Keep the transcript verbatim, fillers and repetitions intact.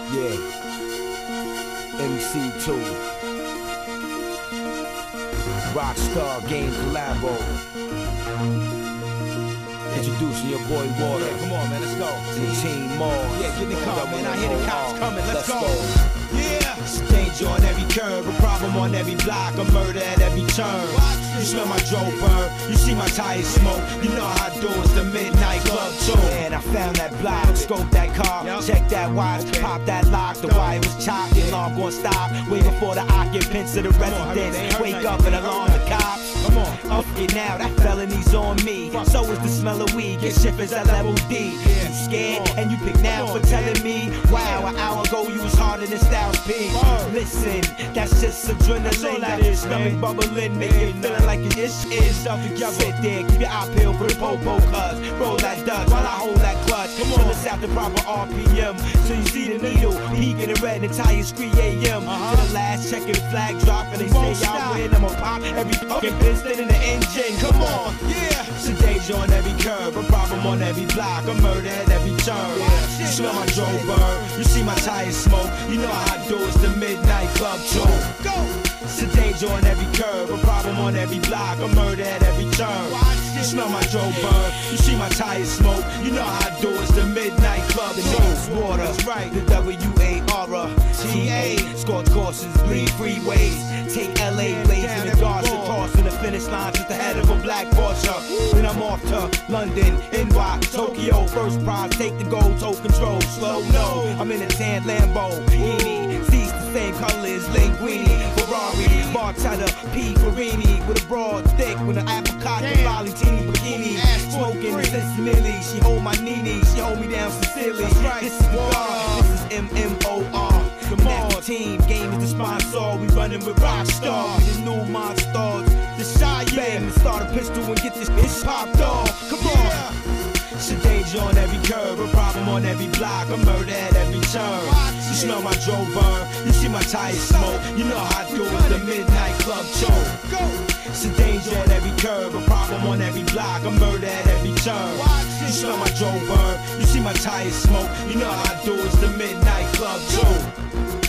Yeah, M C two, Rockstar Game Collabo. Introducing your boy Water. Yeah, come on, man, let's go. And Team Mars. Yeah, get the car, man. I hear the cops coming. Let's, Let's go. go. Yeah. Danger on every curb, a problem on every block, a murder at every turn. You smell my Joe burn, you see my tires smoke. You know how I do it's the midnight club too. And I found that block, scope that car, yep. Check that watch, okay. Pop that lock. The wire was chopped, the alarm gon' stop. Way before the occupants of the residence wake up and alarm the cops. Come on, up it now, that felony's on me. So is the smell of weed, your ship is at level D. You scared and you pick now for telling me, wow, an hour ago you was harder than Styles P. Listen, that's just adrenaline. That is stomach bubbling, make it feeling like your ish is stuff together. Sit there, keep your eye peeled for the popo cuz. Roll that Dutch while I hold that clutch. Come on, let's out the proper R P M. So you see the needle, peeking the red and tires scream A M. Uh-huh. To the last checking the flag drop and they say y'all win. I'ma pop every fucking piston in the engine. Come on, yeah. It's a danger on every curb, a problem on every block, a murder at every turn. You smell my Joe burn, you see my tires smoke. You know how I do it's the midnight club too. Go. It's a danger on every curb, a problem on every block, a murder at every turn. You smell my Joe burn, you see my tires smoke. You know how I do it's the midnight club too. Water, that's right. The W A R T A. Scorch courses, bleed freeways. Take L A blazing the guards and crossing the finish line just ahead of a black Porsche. Then I'm off to London, N Y, Tokyo. First prize, take the gold, toe control. Slow no, I'm in a tan Lamborghini. Seats the same color as Linguini. Ferrari, bartender, P. Farini. With a broad thick, with an apricot, Cavalli, teeny bikini. Smoking the Sissy Millie. She hold my nini, she hold me down sincerely. This is Water, this is M M O R. The Mars team, game is the sponsor. We running with Rockstar, we the new monsters. The shy bang, and start a pistol and get this bitch popped off. Come on. It's a danger on every curb, a problem on every block, a murder at every turn. You smell my Joe burn, you see my tires smoke. You know how I do it, the midnight club choke. It's a danger on every curb, a problem on every block, a murder at every turn. You smell my Joe burn, you see my tires smoke. You know how I do it, the midnight club choke.